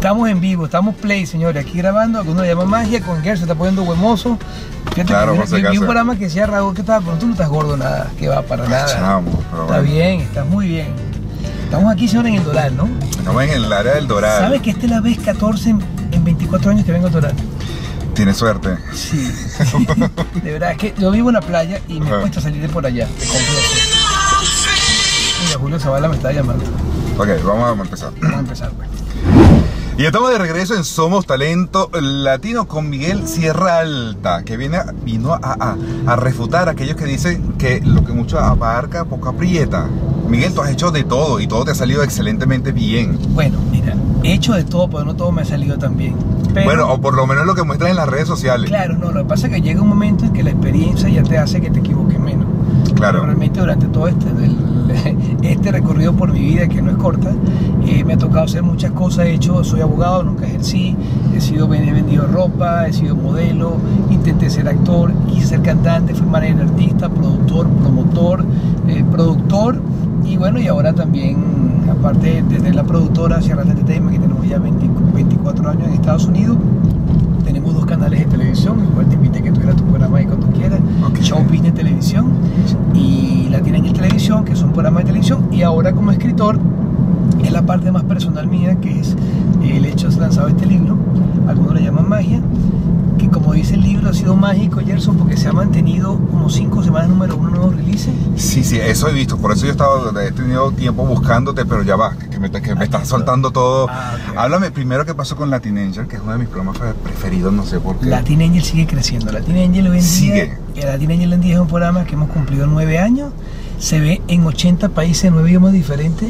Estamos en vivo, estamos play, señores, aquí grabando, algunos le llaman magia, con Ger se está poniendo huemoso. Fíjate, claro, que vi un programa que decía Raúl que estaba, pero tú no estás gordo nada, que va para nada. Chamo, pero está bueno. bien, estás muy bien. Estamos aquí, señores, en el Doral, ¿no? Estamos en el área del Doral. ¿Sabes que esta es la vez 14 en 24 años que vengo a Doral? Tienes suerte. Sí, sí. De verdad, es que yo vivo en la playa y me cuesta salir de por allá, te confieso. Mira, Julio Zavala me está llamando. Ok, vamos a empezar. Vamos a empezar, pues. Y estamos de regreso en Somos Talento Latino con Miguel Sierra Alta, que vino a refutar a aquellos que dicen que lo que mucho abarca, poco aprieta. Miguel, tú has hecho de todo y todo te ha salido excelentemente bien. Bueno, mira, he hecho de todo, pero no todo me ha salido tan bien. Pero, bueno, o por lo menos lo que muestras en las redes sociales. Claro, no, lo que pasa es que llega un momento en que la experiencia ya te hace que te equivoques menos. Claro. Pero realmente durante todo este recorrido por mi vida, que no es corta, me ha tocado hacer muchas cosas. Soy abogado, nunca ejercí, he vendido ropa, he sido modelo, intenté ser actor, quise ser cantante, fui manager artista, productor, promotor, productor, y bueno, y ahora también, aparte desde la productora Sierra Alta Entertainment, que tenemos ya 24 años en Estados Unidos, tenemos 2 canales de televisión, el cual te invité a que tuvieras tu programa ahí cuando quieras. Okay. Show Business Televisión y Latina Angel Televisión, que son programas de televisión, y ahora como escritor es la parte más personal mía, que es el hecho de lanzar este libro, algunos le llaman magia, que como dice el libro ha sido mágico, Gerson, porque se ha mantenido como 5 semanas número 1 nuevos releases. Sí, eso he visto, por eso yo he tenido tiempo buscándote, pero ya va, que me estás soltando todo. Okay. Háblame primero qué pasó con Latin Angel, que es uno de mis programas preferidos, no sé por qué. Latin Angel sigue creciendo, Latin Angel hoy en sigue. día, Latin Angel en día es un programa que hemos cumplido 9 años, se ve en 80 países, 9 idiomas diferentes,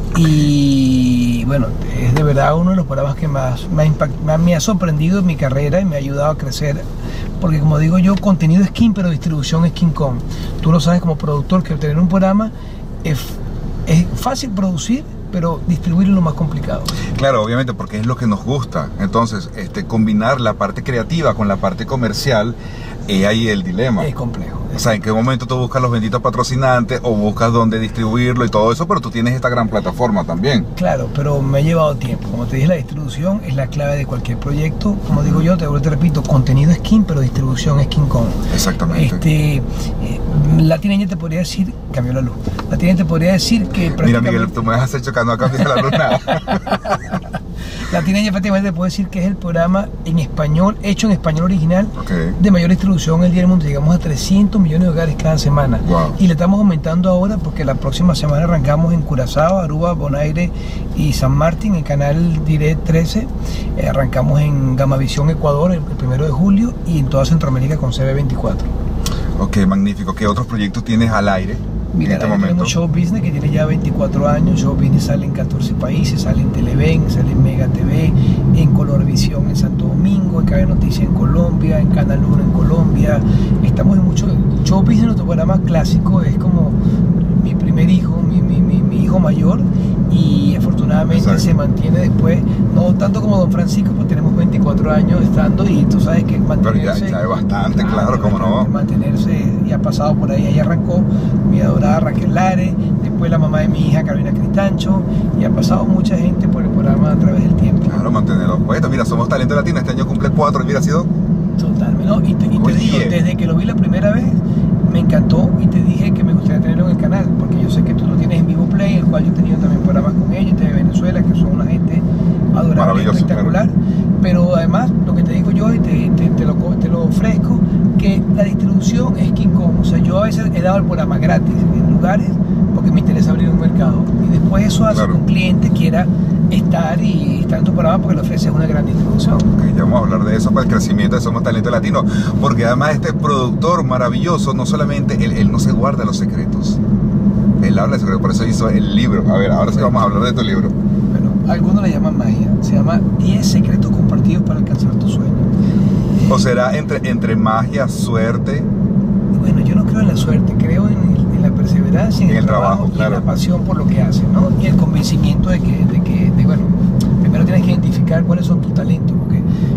y bueno, es de verdad uno de los programas que más me ha sorprendido en mi carrera y me ha ayudado a crecer, porque como digo yo, contenido es king, pero distribución es king kong. Tú lo sabes como productor, que tener un programa es fácil producir, pero distribuirlo es lo más complicado. Claro, obviamente, porque es lo que nos gusta. Entonces, combinar la parte creativa con la parte comercial, ahí el dilema. Es complejo. O sea, ¿en qué momento tú buscas los benditos patrocinantes o buscas dónde distribuirlo y todo eso? Pero tú tienes esta gran plataforma también. Claro, pero me ha llevado tiempo. Como te dije, la distribución es la clave de cualquier proyecto. Como digo yo, te repito, contenido es king, pero distribución es king kong. Exactamente. Latin Angel te podría decir, cambió la luz. Latin Angel te podría decir que Mira, Miguel, tú me vas a hacer chocando a cambiar la luz nada. Latin Angel prácticamente te puedo decir que es el programa en español, hecho en español original, okay, de mayor distribución en el día del mundo. Llegamos a 300 millones de hogares cada semana. Wow. Y le estamos aumentando ahora porque la próxima semana arrancamos en Curazao, Aruba, Bonaire y San Martín, en Canal Direct 13. Arrancamos en Gamavisión, Ecuador, el 1 de julio, y en toda Centroamérica con CB24. Ok, magnífico. ¿Qué otros proyectos tienes al aire? Mira, tenemos Show Business, que tiene ya 24 años. Show Business sale en 14 países, sale en Televen, sale en Mega TV, en Colorvisión en Santo Domingo, en Cadena Noticias en Colombia, en Canal 1 en Colombia. Estamos en mucho. Show Business, nuestro programa clásico, es como mi primer hijo, mi hijo mayor, y afortunadamente se mantiene después, no tanto como Don Francisco, pues tenemos 24 años estando, y tú sabes que mantenerse... Pero ya es bastante, claro, cómo no. Mantenerse, y ha pasado por ahí arrancó mi adorada Raquel Lare, después la mamá de mi hija Carolina Cristancho, y ha pasado mucha gente por el programa a través del tiempo. Claro, mantenerlo puesto. Mira, Somos Talento Latino, este año cumple 4, y mira, ha sido... Totalmente, ¿no? Y te digo, desde que lo vi la primera vez, me encantó, y te dije que me gustaría tenerlo en el canal, porque yo sé que tú lo tienes en Vivo Play, el cual yo he tenido también programas con ellos, de Venezuela, que son una gente adorable, espectacular. Claro. Pero además, lo que te digo yo, y te lo ofrezco, que la distribución es King Kong. O sea, yo a veces he dado el programa gratis en lugares porque me interesa abrir un mercado, y después eso hace que un cliente quiera estar en tu programa porque le ofreces una gran distribución. Okay, ya vamos a hablar de eso para el crecimiento de Somos Talento Latino, porque además este productor maravilloso, no solamente él no se guarda los secretos, él habla de secretos, por eso hizo el libro. A ver, ahora sí vamos a hablar de tu libro. Bueno, algunos le llaman magia, se llama 10 secretos compartidos para alcanzar tu sueño. ¿O será entre magia, suerte? Bueno, yo no creo en la suerte, creo en la perseverancia, en el trabajo, claro, y en la pasión por lo que haces, ¿no? Y el convencimiento de que bueno, primero tienes que identificar cuáles son tus talentos, porque yo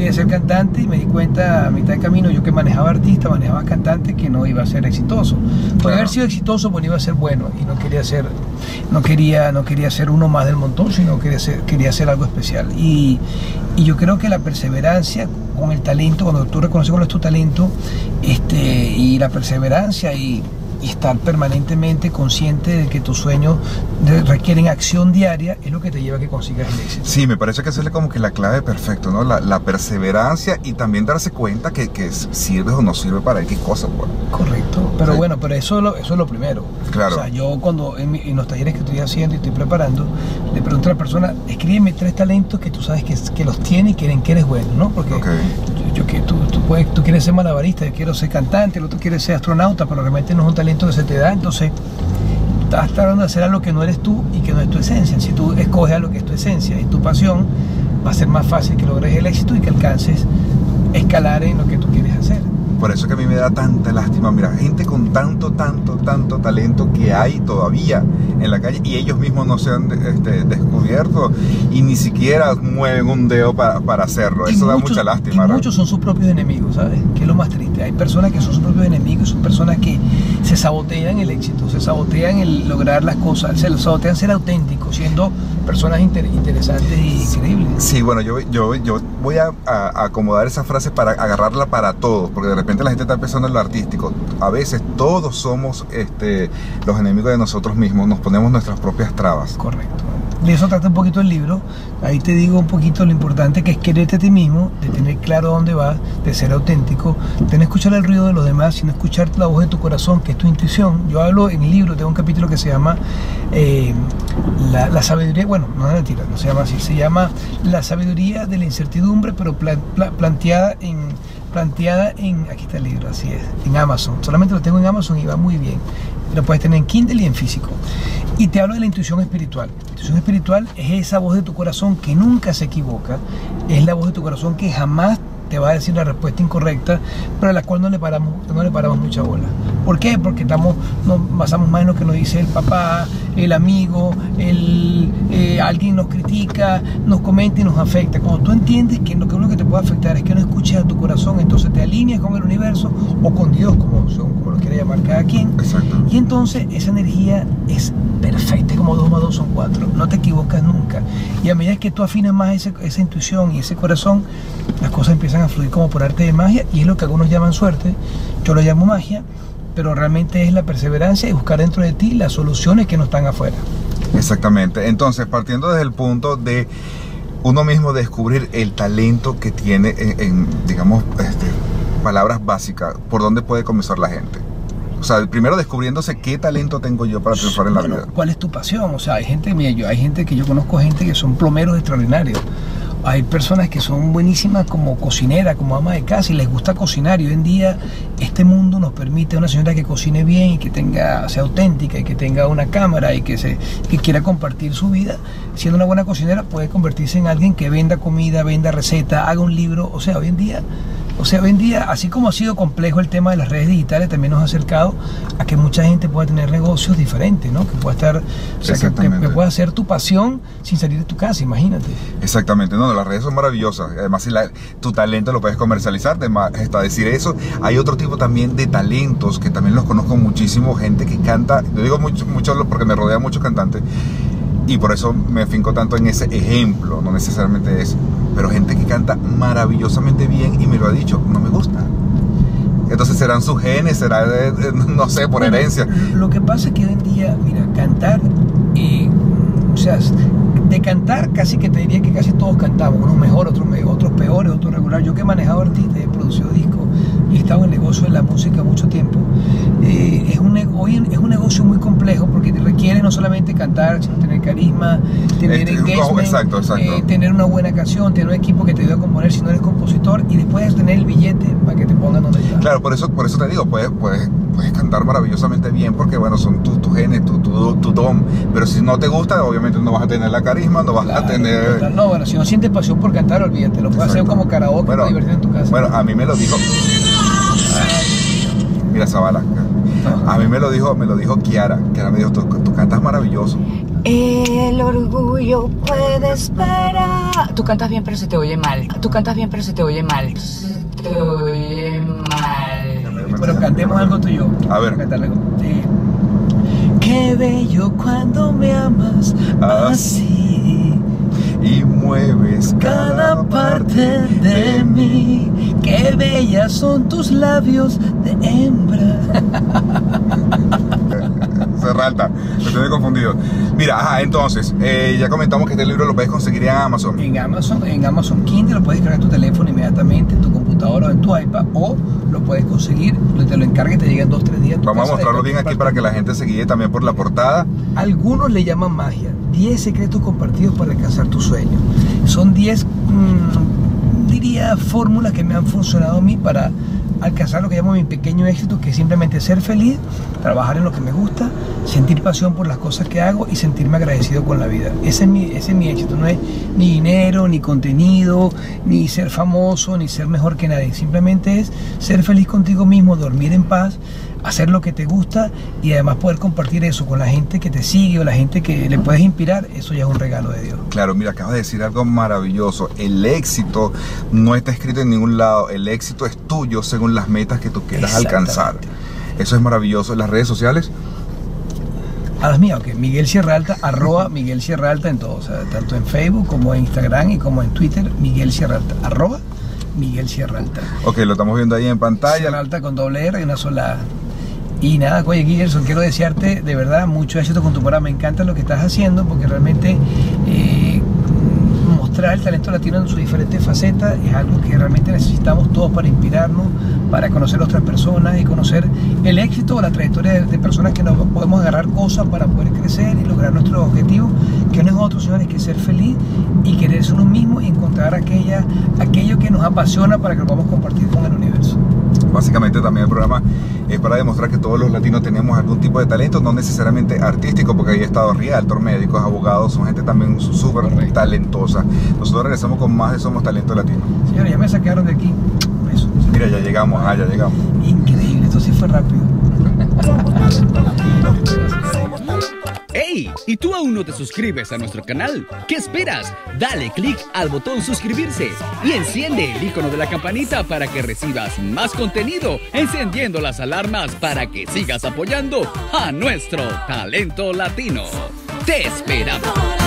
quería ser cantante y me di cuenta a mitad de camino, yo que manejaba artista, manejaba cantante, que no iba a ser exitoso. Podía haber sido exitoso, pero no iba a ser bueno, y no quería ser uno más del montón, sino quería ser algo especial. Y yo creo que la perseverancia con el talento, cuando tú reconoces cuál es tu talento, y la perseverancia y estar permanentemente consciente de que tus sueños requieren acción diaria, es lo que te lleva a que consigas el éxito. Sí, me parece que esa es como que la clave perfecta, ¿no? La perseverancia, y también darse cuenta que sirve o no sirve para X cosas, pues. Correcto, pero sí. Bueno, pero eso es lo primero. Claro. O sea, yo cuando en los talleres que estoy haciendo y estoy preparando, le pregunto a la persona, escríbeme 3 talentos que tú sabes que los tiene y quieren que eres bueno, ¿no? Porque tú quieres ser malabarista, yo quiero ser cantante, el otro quiere ser astronauta, pero realmente no es un talento que se te da. Entonces estás tratando de hacer algo que no eres tú y que no es tu esencia. Si tú escoges algo que es tu esencia y tu pasión, va a ser más fácil que logres el éxito y que alcances escalar en lo que tú quieres hacer. Por eso que a mí me da tanta lástima, mira, gente con tanto talento que hay todavía en la calle, y ellos mismos no se han descubierto y ni siquiera mueven un dedo para hacerlo. Eso da mucha lástima. Y muchos son sus propios enemigos, ¿sabes? Que es lo más triste. Hay personas que son sus propios enemigos, son personas que se sabotean el éxito, se sabotean el lograr las cosas, se sabotean ser auténticos, siendo personas interesantes y increíbles. Sí, bueno, yo voy a acomodar esa frase para agarrarla para todos, porque de repente la gente está pensando en lo artístico. A veces todos somos los enemigos de nosotros mismos, nos ponemos nuestras propias trabas. Correcto. De eso trata un poquito el libro. Ahí te digo un poquito lo importante que es quererte a ti mismo, de tener claro dónde vas, de ser auténtico, de no escuchar el ruido de los demás, sino escuchar la voz de tu corazón, que es tu intuición. Yo hablo en el libro, tengo un capítulo que se llama la sabiduría, bueno, no es mentira, no se llama así, se llama La sabiduría de la incertidumbre, pero planteada en, aquí está el libro, así es, en Amazon. Solamente lo tengo en Amazon y va muy bien. Lo puedes tener en Kindle y en físico. Y te hablo de la intuición espiritual. La intuición espiritual es esa voz de tu corazón que nunca se equivoca. Es la voz de tu corazón que jamás te va a decir la respuesta incorrecta, pero a la cual no le paramos mucha bola. ¿Por qué? Porque nos basamos más en lo que nos dice el papá, el amigo, alguien nos critica, nos comenta y nos afecta. Cuando tú entiendes que lo único que te puede afectar es que no escuches a tu corazón, entonces te alineas con el universo o con Dios, como lo quiera llamar cada quien. Exacto. Y entonces esa energía es perfecta, como 2 más 2 son 4. No te equivocas nunca. Y a medida que tú afinas más esa intuición y ese corazón, las cosas empiezan a fluir como por arte de magia, y es lo que algunos llaman suerte. Yo lo llamo magia, pero realmente es la perseverancia y buscar dentro de ti las soluciones que no están afuera. Exactamente. Entonces, partiendo desde el punto de uno mismo descubrir el talento que tiene en digamos, palabras básicas, ¿por dónde puede comenzar la gente? O sea, primero descubriéndose qué talento tengo yo para triunfar en la vida. ¿Cuál es tu pasión? O sea, hay gente que yo conozco gente que son plomeros extraordinarios. Hay personas que son buenísimas como cocinera, como ama de casa, y les gusta cocinar. Y hoy en día este mundo nos permite a una señora que cocine bien y que sea auténtica y que tenga una cámara y que quiera compartir su vida. Siendo una buena cocinera, puede convertirse en alguien que venda comida, venda receta, haga un libro. O sea, hoy en día, así como ha sido complejo el tema de las redes digitales, también nos ha acercado a que mucha gente pueda tener negocios diferentes, ¿no? Que pueda estar, o sea, que pueda hacer tu pasión sin salir de tu casa, imagínate. Exactamente, no, las redes son maravillosas. Además, si tu talento lo puedes comercializar, está decir eso. Hay otro tipo también de talentos que también los conozco muchísimo, gente que canta. Yo digo mucho porque me rodea muchos cantantes, y por eso me afinco tanto en ese ejemplo, no necesariamente eso. Pero gente que canta maravillosamente bien y me lo ha dicho, no me gusta. Entonces serán sus genes, será, no sé, por herencia. Lo que pasa es que hoy en día, mira, cantar, o sea, de cantar casi que te diría que casi todos cantamos, unos mejor, otros peores, otros regular. Yo que he manejado artistas, he producido discos y he estado en el negocio de la música mucho tiempo, hoy es un negocio muy complejo porque te requiere no solamente cantar, sino tener carisma, tener engagement, exacto. Tener una buena canción, tener un equipo que te ayude a componer si no eres compositor, y después tener el billete para que te pongan donde estás. Claro, por eso te digo, puedes cantar maravillosamente bien porque, bueno, son tus genes, tu don, pero si no te gusta, obviamente no vas a tener la carisma, no vas a tener... Claro, no, bueno, si no sientes pasión por cantar, olvídate, lo puedes hacer como karaoke, para divertir en tu casa. Bueno, a mí me lo dijo... Mira, Zabala. A mí me lo dijo Kiara. Kiara me dijo, tú cantas maravilloso. El orgullo puede esperar. Tú cantas bien pero se te oye mal. Tú cantas bien pero se te oye mal. Se te oye mal. Bueno, cantemos algo tuyo. A ver. Cantarle algo. Qué bello cuando me amas así y mueves cada parte de mí. Qué bellas son tus labios de hembra. Serralta, me estoy confundido. Mira, entonces, ya comentamos que este libro lo puedes conseguir en Amazon. En Amazon Kindle lo puedes descargar en tu teléfono inmediatamente, en tu computadora o en tu iPad, o lo puedes conseguir, te lo encarga y te llega en 2-3 días. Vamos a mostrarlo bien aquí para que la gente se guíe también por la portada. Algunos le llaman magia. 10 secretos compartidos para alcanzar tu sueño. Son 10, diría, fórmulas que me han funcionado a mí para alcanzar lo que llamo mi pequeño éxito, que es simplemente ser feliz, trabajar en lo que me gusta, sentir pasión por las cosas que hago y sentirme agradecido con la vida. Ese es mi éxito. No es ni dinero, ni contenido, ni ser famoso, ni ser mejor que nadie. Simplemente es ser feliz contigo mismo, dormir en paz, hacer lo que te gusta y además poder compartir eso con la gente que te sigue o la gente que le puedes inspirar. Eso ya es un regalo de Dios. Claro, mira, acabas de decir algo maravilloso. El éxito no está escrito en ningún lado. El éxito es tuyo según las metas que tú quieras alcanzar. Eso es maravilloso. ¿Las redes sociales? A las mías, ok. Miguel Sierra Alta, @ Miguel Sierra Alta en todo. O sea, tanto en Facebook como en Instagram y como en Twitter. Miguel Sierra Alta, @ Miguel Sierra Alta. Ok, lo estamos viendo ahí en pantalla. Sierra Alta con doble R y una sola A. Y nada, oye, Guillerson, quiero desearte de verdad mucho éxito con tu programa. Me encanta lo que estás haciendo porque realmente mostrar el talento latino en sus diferentes facetas es algo que realmente necesitamos todos para inspirarnos, para conocer a otras personas y conocer el éxito o la trayectoria de personas que nos podemos agarrar cosas para poder crecer y lograr nuestros objetivos, que no es otro, señores, que ser feliz y quererse uno mismo y encontrar aquello que nos apasiona para que lo podamos compartir con el universo. Básicamente también el programa es para demostrar que todos los latinos tenemos algún tipo de talento, no necesariamente artístico, porque ahí está realtor, médicos, abogados, son gente también súper talentosa. Nosotros regresamos con más de Somos Talento Latino. Señores, ya me sacaron de aquí. Eso. Mira, ya llegamos, ya llegamos. Increíble, esto sí fue rápido. ¡Hey! ¿Y tú aún no te suscribes a nuestro canal? ¿Qué esperas? Dale click al botón suscribirse y enciende el icono de la campanita para que recibas más contenido, encendiendo las alarmas para que sigas apoyando a nuestro talento latino. ¡Te esperamos!